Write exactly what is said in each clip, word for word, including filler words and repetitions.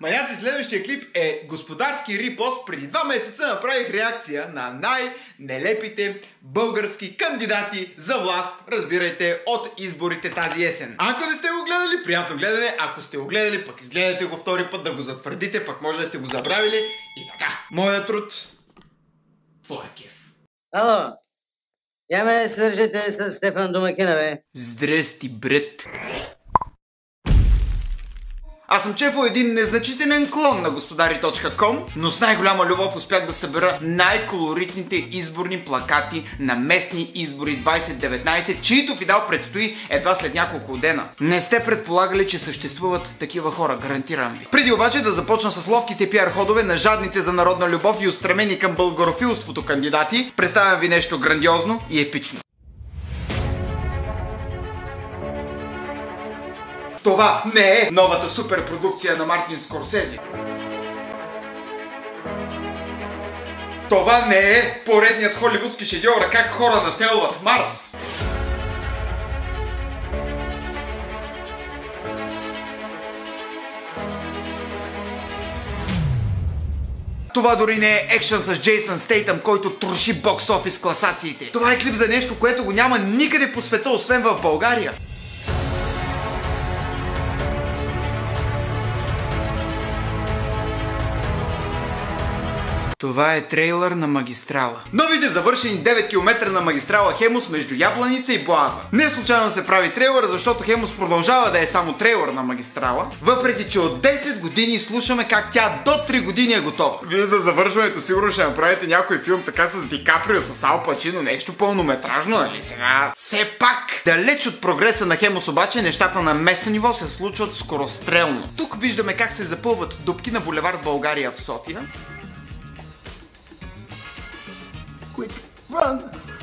Маняци, следващия клип е господарски рипост. Преди два месеца направих реакция на най-нелепите български кандидати за власт, разбирайте, от изборите тази есен. Ако не сте го гледали, приятно гледане. Ако сте го гледали, пък изгледайте го втори път да го затвърдите, пък може да сте го забравили. И така, моят труд, твоя кеф. Ало, я ме свържете с Стефан Домакина, бе. Здрасти, брат. Аз съм Чефо, един незначителен клон на господари точка ком, но с най-голяма любов успях да събера най-колоритните изборни плакати на местни избори двайсет деветнайсет, чието финал предстои едва след няколко дена. Не сте предполагали, че съществуват такива хора, гарантирам ви. Преди обаче да започна с ловките пиар ходове на жадните за народна любов и устремени към българофилството кандидати, представям ви нещо грандиозно и епично. Това не е новата суперпродукция на Мартин Скорсезе. Това не е поредният холивудски шедьовър как хора населват Марс. Това дори не е екшън с Джейсън Стейтъм, който троши бокс офис класациите. Това е клип за нещо, което го няма никъде по света, освен в България. Това е трейлър на магистрала. Новите завършени девет километра на магистрала Хемус между Ябланица и Боаза. Не случайно се прави трейлър, защото Хемус продължава да е само трейлър на магистрала, въпреки че от десет години слушаме как тя до три години е готова. Вие за завършването сигурно ще направите някой филм така с Ди Каприо, с Ал Пачино, нещо пълнометражно, нали сега? Все пак! Далеч от прогреса на Хемус обаче, нещата на местно ниво се случват скорострелно. Тук виждаме как се запълват дупки на булевард България в София. Quick, run!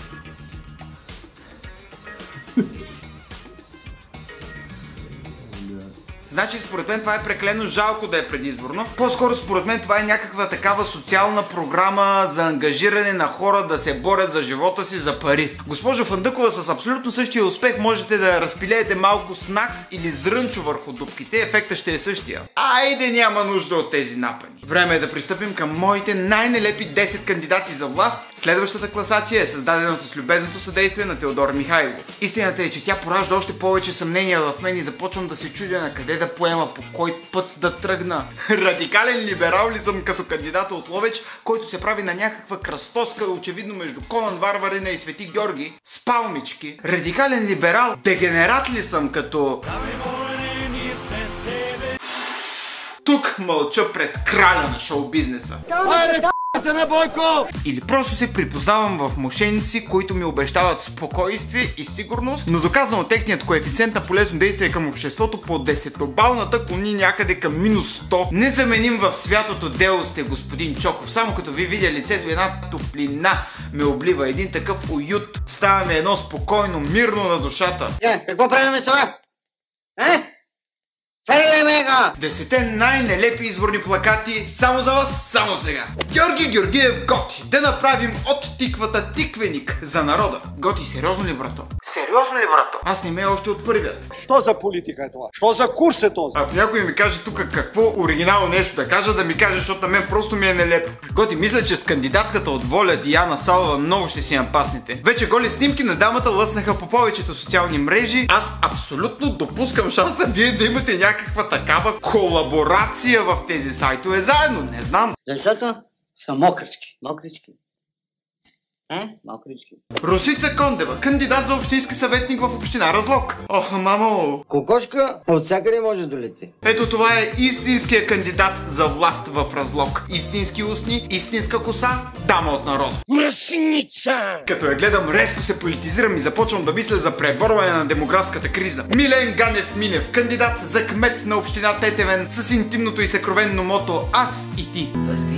Значи според мен това е преклено жалко да е предизборно. По-скоро според мен това е някаква такава социална програма за ангажиране на хора да се борят за живота си за пари. Госпожо Фандъкова, с абсолютно същия успех можете да разпилеете малко снакс или зрънчо върху дупките. Ефектът ще е същия. Айде, няма нужда от тези напани. Време е да пристъпим към моите най-нелепи десет кандидати за власт. Следващата класация е създадена с любезното съдействие на Теодор Михайлов. Истината е, че тя поражда още повече съмнения в мен и започвам да се чудя на къде да поема, по кой път да тръгна. Радикален либерал ли съм като кандидата от Ловеч, който се прави на някаква кръстоска, очевидно между Конан Варварина и Свети Георги, с палмички? Радикален либерал, дегенерат ли съм като... Тук мълча пред краля на шоу-бизнеса. Или просто се припознавам в мошеници, които ми обещават спокойствие и сигурност, но доказано техният коефициент на полезно действие към обществото по десетобалната клони някъде към минус сто. Незаменим в святото дело сте, господин Чоков. Само като ви видя лицето, една топлина ме облива, един такъв уют. Става ми едно спокойно, мирно на душата. Е, какво правим с това? Е? Десете най-нелепи изборни плакати само за вас, само сега. Георги Георгиев Готи. Да направим от тиквата тиквеник за народа. Готи, сериозно ли, брато? Сериозно ли, брато? Аз не ме още от първият. Що за политика е това? Що за курс е този? Ако някой ми каже тук какво оригинално нещо да кажа, да ми каже, защото на мен просто ми е нелепо. Готи, мисля, че с кандидатката от Воля Диана Салова много ще си напаснете. Вече голи снимки на дамата лъснаха по повечето социални мрежи. Аз абсолютно допускам шанса вие да имате някакъв някаква такава колаборация в тези сайтове заедно, не знам. Защото са мокрички. Мокрички. Е? Мокрички. Росица Кондева, кандидат за общински съветник в община Разлог. Ох, мамо! Кокошка от всякъде може да долети. Ето това е истинският кандидат за власт в Разлог. Истински устни, истинска коса, дама от народа. Мъсница! Като я гледам, резко се политизирам и започвам да мисля за преборване на демографската криза. Милен Ганев Минев, кандидат за кмет на община Тетевен с интимното и съкровенно мото Аз и ти.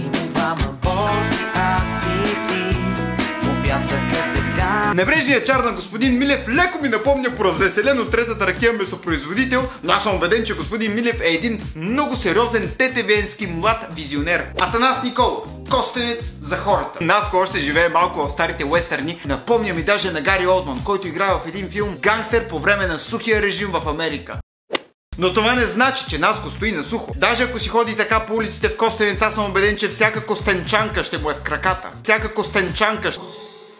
Небрежният чар на господин Милев леко ми напомня поразвеселен от третата ракия месопроизводител, но аз съм убеден, че господин Милев е един много сериозен тетевенски млад визионер. Атанас Николов, костенец за хората. Наско още живее малко в старите уестърни, напомня ми даже на Гари Олдман, който играе в един филм гангстер по време на сухия режим в Америка. Но това не значи, че Наско стои на сухо. Даже ако си ходи така по улиците в Костенеца, съм убеден, че всяка костенчанка ще му е в краката. Всяка костенчанка ще...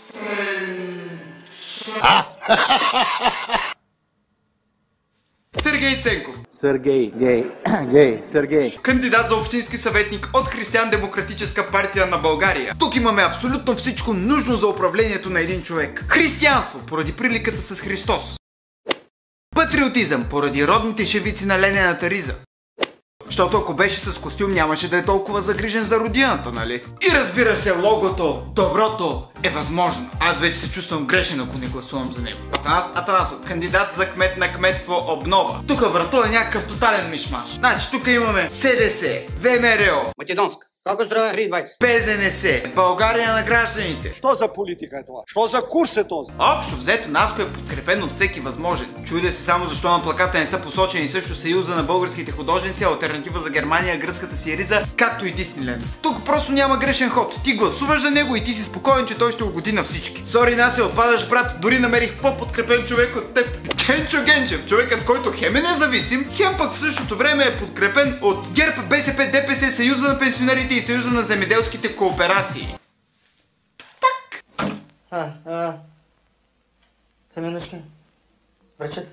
Сергей Ценков. Сергей, гей, гей, Сергей. Кандидат за общински съветник от Християн-демократическа партия на България. Тук имаме абсолютно всичко нужно за управлението на един човек. Християнство, поради приликата с Христос. Патриотизъм, поради родните шевици на ленената риза. Защото ако беше с костюм, нямаше да е толкова загрижен за родината, нали? И разбира се, логото, доброто е възможно. Аз вече се чувствам грешен, ако не гласувам за него. Атанас Атанасов, кандидат за кмет на кметство Обнова. Тук, брато, е някакъв тотален мишмаш. Значи, тук имаме СДС, ВМРО, Македонска. Колко струва? три двайсет. ПЗНС, България на гражданите. Що за политика е това? Що за курс е този? Общо взето, Наско е подкрепен от всеки възможен. Чудя се само защо на плаката не са посочени също Съюза на българските художници, Алтернатива за Германия, гръцката Сириза, както и Дисниленд. Тук просто няма грешен ход. Ти гласуваш за него и ти си спокоен, че той ще угоди на всички. Сори, Насе, отпадаш, брат, дори намерих по-подкрепен човек от теб. Генчо Генчев, човекът, който хем е независим, хем пък в същото време е подкрепен от ГЕРБ, БСП, ДПС, Съюза на пенсионерите и Съюза на земеделските кооперации. Фак! А, а... Семенушки? Врачет?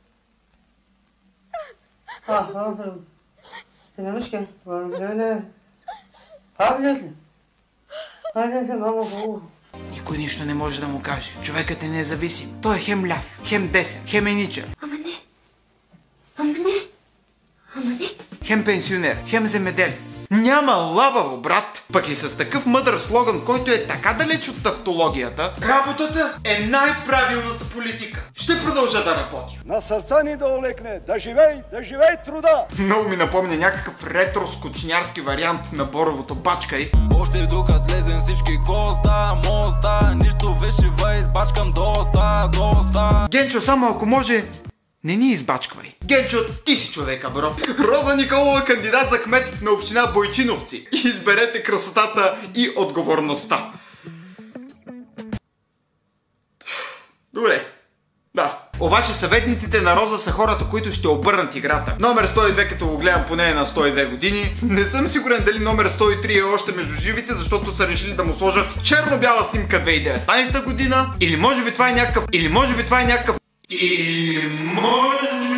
А, а... Семенушки? Леле... А, блядь ли? А, не, не, мамо, хубаво. Никой нищо не може да му каже. Човекът е независим. Той е хем ляв, хем десен, хем еничар. Ама не. Ама не. Ама не. Хем пенсионер, хем земеделец. Няма лабаво, брат. Пък и с такъв мъдър слоган, който е така далеч от тавтологията, работата е най-правилната политика. Ще продължа да работя. На сърца ни да олекне, да живей, да живей труда! Много ми напомня някакъв ретро-скучнярски вариант на Боровото бачкай. Още докато лезем всички коста, моста, нищо вешива, избачкам доста, доста. Генчо, само ако може, не ни избачквай. Генчо, ти си човека, бро. Роза Николова, кандидат за кмет на община Бойчиновци. Изберете красотата и отговорността. Добре. Да. Обаче съветниците на Роза са хората, които ще обърнат играта. Номер сто и две, като го гледам поне на сто и две години. Не съм сигурен дали номер сто и три е още между живите, защото са решили да му сложат черно-бяла снимка две хиляди и деветнадесета година. Или може би това е някакъв... Или може би това е някакъв... Или може би...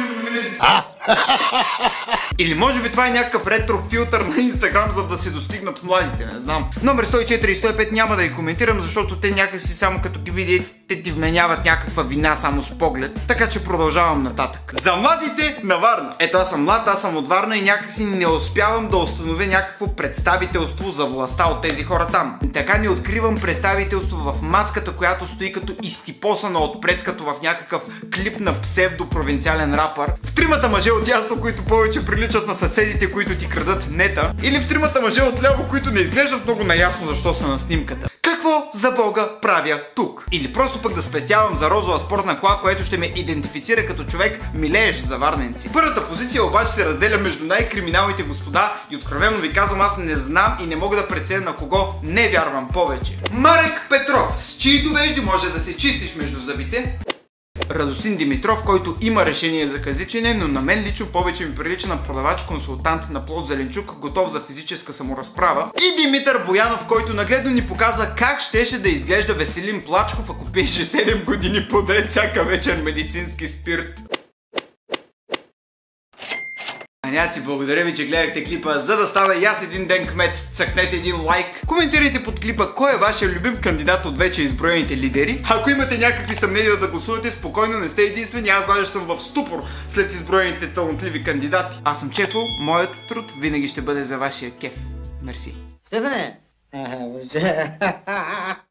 Или може би това е някакъв ретро филтър на Инстаграм, за да се достигнат младите, не знам. Номер сто и четири и сто и пет няма да ги коментирам, защото те някакси само като ги видите ти вменяват някаква вина само с поглед. Така че продължавам нататък. За младите на Варна. Ето, аз съм млад, аз съм от Варна и някакси не успявам да установя някакво представителство за властта от тези хора там. Така не откривам представителство в маската, която стои като изтипосана отпред, като в някакъв клип на псевдопровинциален рапър. В тримата мъже от ясно, които повече приличат на съседите, които ти крадат нета. Или в тримата мъже от ляво, които не изглеждат много наясно защо са на снимката. Какво за Бога правя тук? Или просто пък да спестявам за розова спортна кола, което ще ме идентифицира като човек, милеещ за варненци. Първата позиция обаче се разделя между най-криминалните господа и откровено ви казвам, аз не знам и не мога да преценя на кого не вярвам повече. Марек Петров, с чиито вежди може да се чистиш между зъбите. Радостин Димитров, който има решение за казичене, но на мен лично повече ми прилича на продавач-консултант на плод зеленчук, готов за физическа саморазправа. И Димитър Боянов, който нагледно ни показва как щеше да изглежда Веселин Плачков, ако пиеше седем години подред всяка вечер медицински спирт. Аняци, благодаря ви, че гледахте клипа. За да стана и аз един ден кмет, цъкнете един лайк. Коментирайте под клипа кой е вашия любим кандидат от вече изброените лидери. Ако имате някакви съмнения да гласувате, спокойно, не сте единствени. Аз даже съм в ступор след изброените талантливи кандидати. Аз съм Чефо, моят труд винаги ще бъде за вашия кеф. Мерси. Стефане!